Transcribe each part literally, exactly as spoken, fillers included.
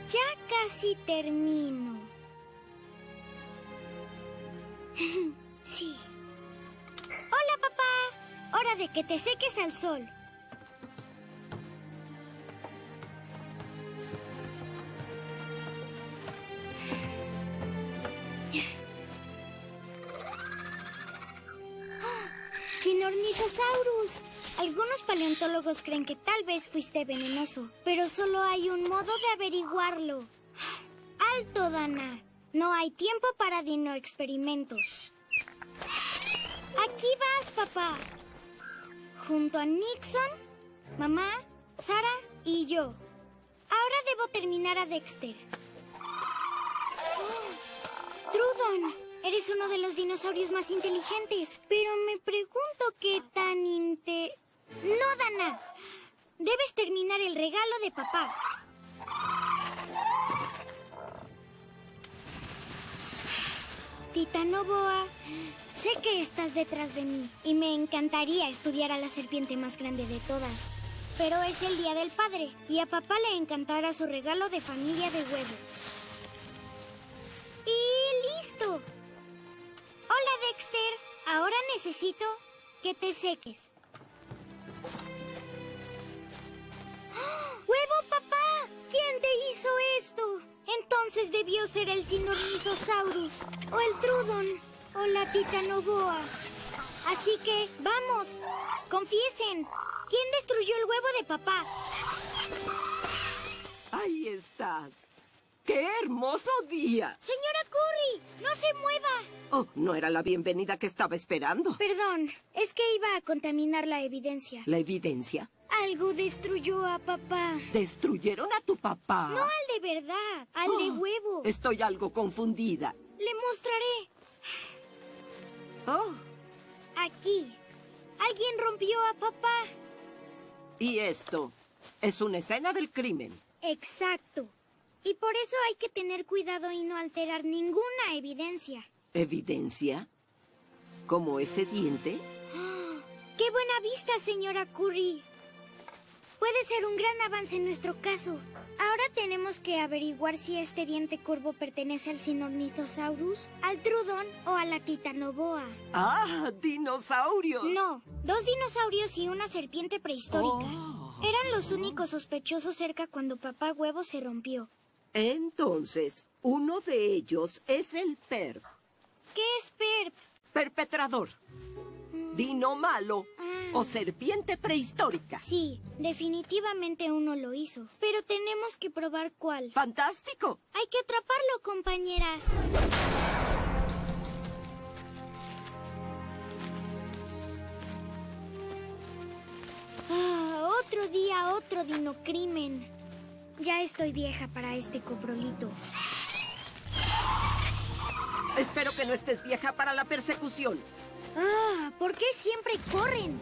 Ya casi termino. Sí. Hola, papá. Hora de que te seques al sol. Sinornithosaurus. Algunos paleontólogos creen que tal vez fuiste venenoso, pero solo hay un modo de averiguarlo. Alto, Dana. No hay tiempo para dinoexperimentos. Aquí vas, papá. Junto a Nixon, mamá, Sara y yo. Ahora debo terminar a Dexter. Oh, Trudon, eres uno de los dinosaurios más inteligentes. Pero me pregunto qué tan inte... ¡No, Dana! Debes terminar el regalo de papá. Titanoboa, sé que estás detrás de mí y me encantaría estudiar a la serpiente más grande de todas. Pero es el Día del Padre y a papá le encantará su regalo de familia de huevo. ¡Y listo! Hola, Dexter. Ahora necesito que te seques. ¡Oh! ¡Huevo, papá! ¿Quién te hizo esto? Entonces debió ser el Sinornithosaurus, o el Trudon, o la Titanoboa. Así que, vamos, confiesen. ¿Quién destruyó el huevo de papá? Ahí estás. ¡Qué hermoso día! Señora Curry, no se mueva. Oh, no era la bienvenida que estaba esperando. Perdón, es que iba a contaminar la evidencia. ¿La evidencia? Algo destruyó a papá. ¿Destruyeron a tu papá? No al de verdad, al oh, de huevo. Estoy algo confundida. Le mostraré. Oh. Aquí. Alguien rompió a papá. ¿Y esto? Es una escena del crimen. Exacto. Y por eso hay que tener cuidado y no alterar ninguna evidencia. ¿Evidencia? ¿Como ese diente? ¡Oh! ¡Qué buena vista, señora Curry! Puede ser un gran avance en nuestro caso. Ahora tenemos que averiguar si este diente curvo pertenece al Sinornithosaurus, al Trudon o a la Titanoboa. ¡Ah! ¡Dinosaurios! No, dos dinosaurios y una serpiente prehistórica. Oh. Eran los únicos sospechosos cerca cuando papá huevo se rompió. Entonces, uno de ellos es el perp. ¿Qué es perp? Perpetrador. Mm. Dino malo. Ah. O serpiente prehistórica. Sí, definitivamente uno lo hizo. Pero tenemos que probar cuál. ¡Fantástico! Hay que atraparlo, compañera. Ah, otro día, otro dinocrimen. Ya estoy vieja para este coprolito. Espero que no estés vieja para la persecución. Ah, ¿por qué siempre corren?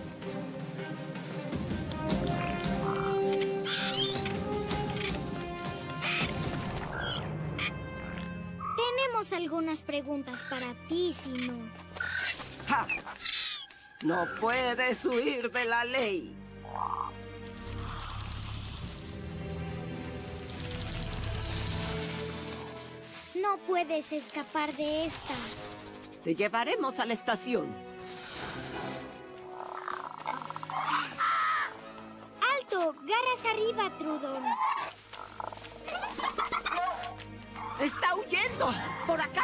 Tenemos algunas preguntas para ti, Sino. ¡Ja! No puedes huir de la ley. No puedes escapar de esta. Te llevaremos a la estación. ¡Alto! ¡Garras arriba, Trudon! ¡Está huyendo! ¡Por acá!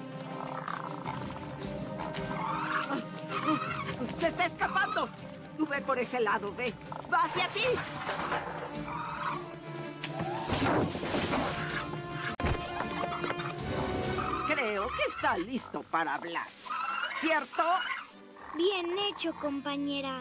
¡Se está escapando! Tú ve por ese lado, ve. ¡Va hacia ti! Creo que está listo para hablar. ¿Cierto? Bien hecho, compañera.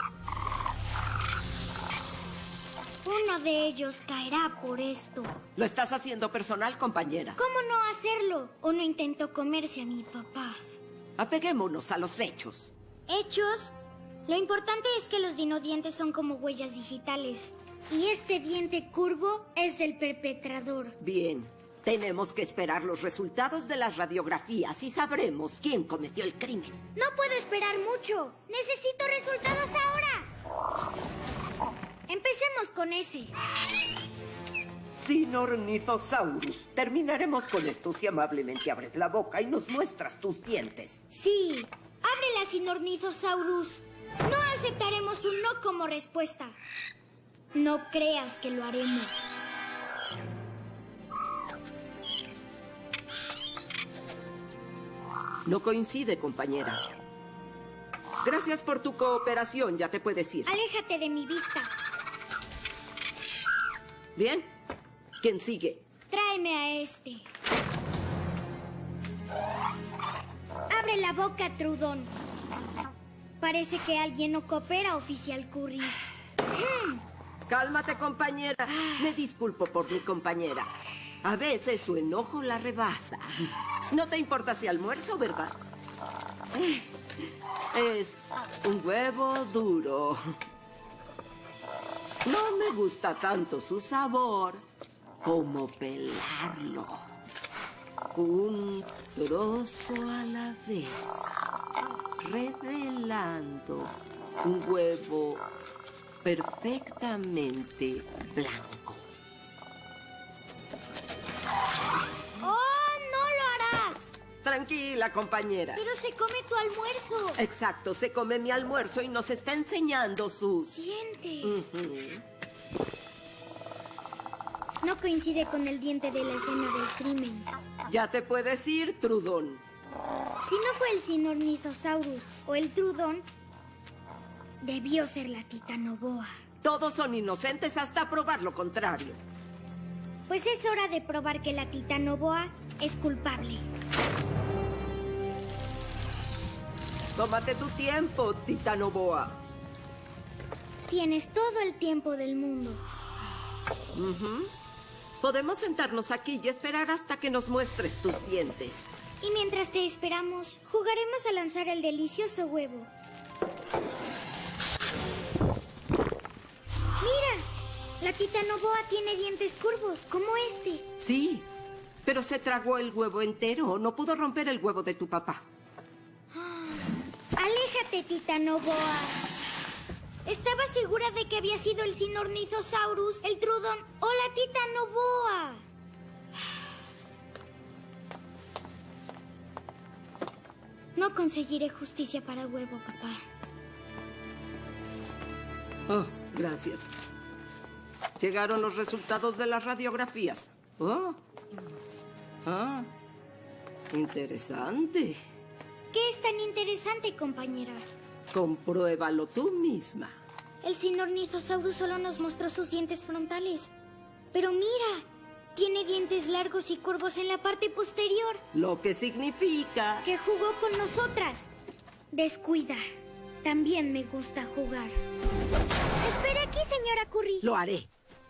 Uno de ellos caerá por esto. Lo estás haciendo personal, compañera. ¿Cómo no hacerlo? Uno intentó comerse a mi papá. Apeguémonos a los hechos. ¿Hechos? Lo importante es que los dinodientes son como huellas digitales. Y este diente curvo es el perpetrador. Bien. Tenemos que esperar los resultados de las radiografías y sabremos quién cometió el crimen. No puedo esperar mucho. Necesito resultados ahora. Empecemos con ese. Sinornithosaurus, terminaremos con esto si amablemente abres la boca y nos muestras tus dientes. Sí. Ábrela, Sinornithosaurus. No aceptaremos un no como respuesta. No creas que lo haremos. No coincide, compañera. Gracias por tu cooperación, ya te puedes ir. Aléjate de mi vista. Bien. ¿Quién sigue? Tráeme a este. Abre la boca, Trudón. Parece que alguien no coopera, oficial Curry. Cálmate, compañera. Me disculpo por mi compañera. A veces su enojo la rebasa. No te importa si almuerzo, ¿verdad? Es un huevo duro. No me gusta tanto su sabor como pelarlo. Un trozo a la vez, revelando un huevo perfectamente blanco. ¡Oh, no lo harás! Tranquila, compañera. Pero se come tu almuerzo. Exacto, se come mi almuerzo y nos está enseñando sus... Dientes. Ujú. No coincide con el diente de la escena del crimen. Ya te puedes ir, Trudón. Si no fue el Sinornithosaurus o el Trudón, debió ser la Titanoboa. Todos son inocentes hasta probar lo contrario. Pues es hora de probar que la Titanoboa es culpable. Tómate tu tiempo, Titanoboa. Tienes todo el tiempo del mundo. Ujú. Podemos sentarnos aquí y esperar hasta que nos muestres tus dientes. Y mientras te esperamos, jugaremos a lanzar el delicioso huevo. ¡Mira! La Titanoboa tiene dientes curvos, como este. Sí, pero se tragó el huevo entero. No pudo romper el huevo de tu papá. ¡Aléjate, Titanoboa! Estaba segura de que había sido el Sinornithosaurus, el Trudón o la Titanoboa. No conseguiré justicia para huevo, papá. Oh, gracias. Llegaron los resultados de las radiografías. Oh. Ah. Interesante. ¿Qué es tan interesante, compañera? Compruébalo tú misma. El Sinornithosaurus solo nos mostró sus dientes frontales. Pero mira, tiene dientes largos y curvos en la parte posterior. Lo que significa... Que jugó con nosotras. Descuida. También me gusta jugar. Espera aquí, señora Curry. Lo haré.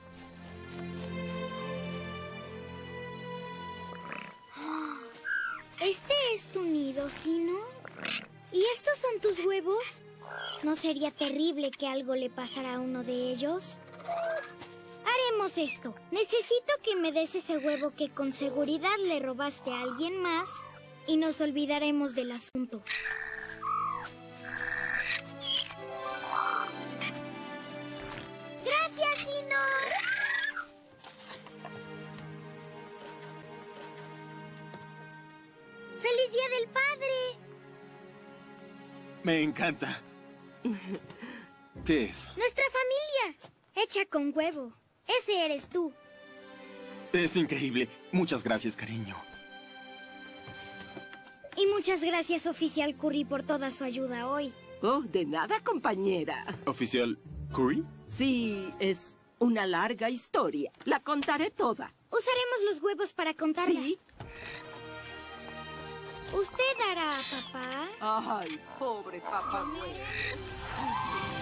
Este es tu nido, ¿sí, no? ¿Y estos son tus huevos? ¿No sería terrible que algo le pasara a uno de ellos? Haremos esto. Necesito que me des ese huevo que con seguridad le robaste a alguien más y nos olvidaremos del asunto. ¡Gracias, Sinor! ¡Feliz Día del Padre! Me encanta. ¿Qué es? ¡Nuestra familia! Hecha con huevo. Ese eres tú. Es increíble. Muchas gracias, cariño. Y muchas gracias, oficial Curry, por toda su ayuda hoy. Oh, de nada, compañera. ¿Oficial Curry? Sí, es una larga historia. La contaré toda. Usaremos los huevos para contarla. Sí. ¿Usted hará a papá? Ay, pobre papá huevo.